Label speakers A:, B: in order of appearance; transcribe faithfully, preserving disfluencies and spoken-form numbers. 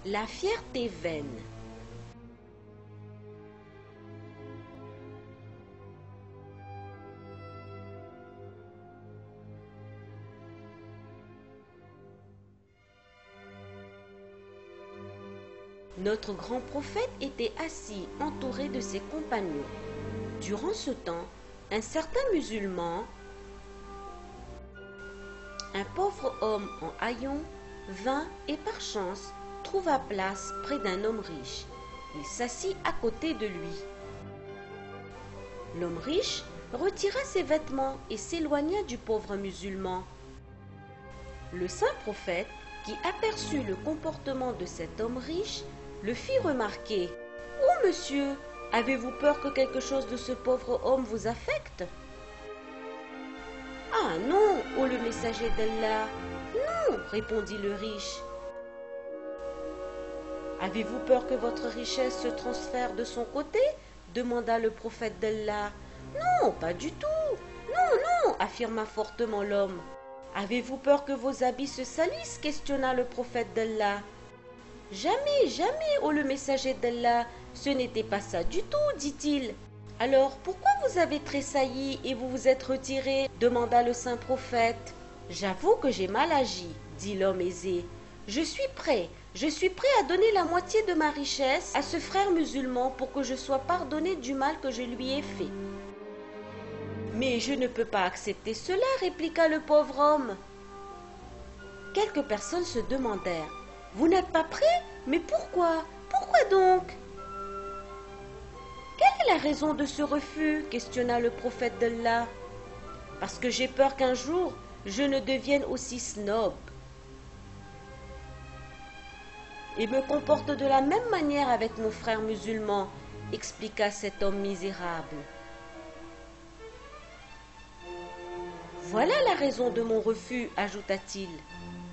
A: La fierté vaine. Notre grand prophète était assis entouré de ses compagnons. Durant ce temps, un certain musulman, un pauvre homme en haillons, vint et par chance trouva place près d'un homme riche. Il s'assit à côté de lui. L'homme riche retira ses vêtements et s'éloigna du pauvre musulman. Le saint prophète, qui aperçut le comportement de cet homme riche, le fit remarquer. « Oh monsieur, avez-vous peur que quelque chose de ce pauvre homme vous affecte ?»« Ah non, ô le messager d'Allah, non, répondit le riche. Avez-vous peur que votre richesse se transfère de son côté demanda le prophète d'Allah. Non, pas du tout. Non, non, affirma fortement l'homme. Avez-vous peur que vos habits se salissent questionna le prophète d'Allah. Jamais, jamais, ô le messager d'Allah, ce n'était pas ça du tout, dit-il. Alors, pourquoi vous avez tressailli et vous vous êtes retiré demanda le saint prophète. J'avoue que j'ai mal agi, dit l'homme aisé. Je suis prêt, je suis prêt à donner la moitié de ma richesse à ce frère musulman pour que je sois pardonné du mal que je lui ai fait. Mais je ne peux pas accepter cela, répliqua le pauvre homme. Quelques personnes se demandèrent. Vous n'êtes pas prêt? Mais pourquoi? Pourquoi donc? Quelle est la raison de ce refus? Questionna le prophète d'Allah. Parce que j'ai peur qu'un jour, je ne devienne aussi snob et me comporte de la même manière avec mon frère musulman, expliqua cet homme misérable. Voilà la raison de mon refus, ajouta-t-il.